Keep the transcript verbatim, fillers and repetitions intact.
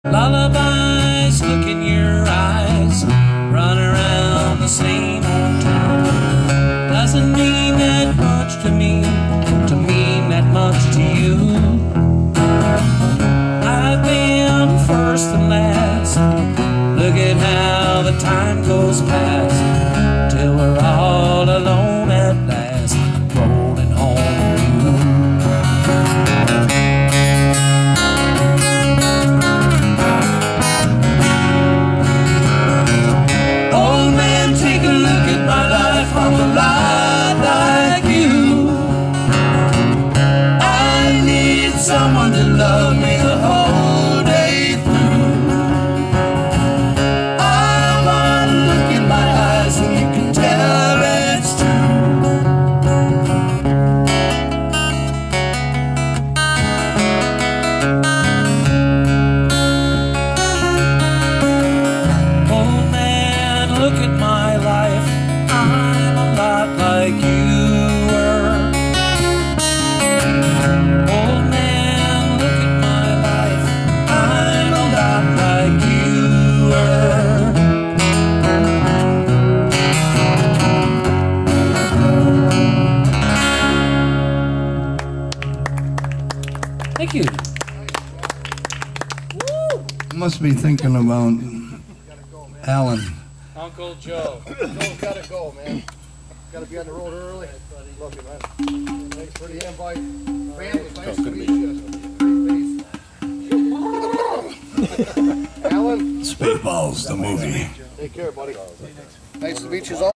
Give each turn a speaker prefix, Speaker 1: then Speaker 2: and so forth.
Speaker 1: Lullabies look in your eyes, run around the same old town. Doesn't mean that much to me, to mean that much to you. I've been first and last, look at how the time goes past, till we're all alone at last, rolling home to you. I'm a lot like you. I need someone to love me the whole day through. I want to look in my eyes and you can tell it's true. Oh man, look at my life. I'm a lot like you were. Old man, look at my life. I'm a lot like you were. Thank you.
Speaker 2: You must be thinking about Alan.
Speaker 3: Uncle Joe. Joe's gotta go, man. Gotta be on the road early. Love you, man. Thanks for the invite. Family, nice to meet you. Alan?
Speaker 2: Spaceballs, the movie.
Speaker 3: Take care, buddy. Nice to meet you all.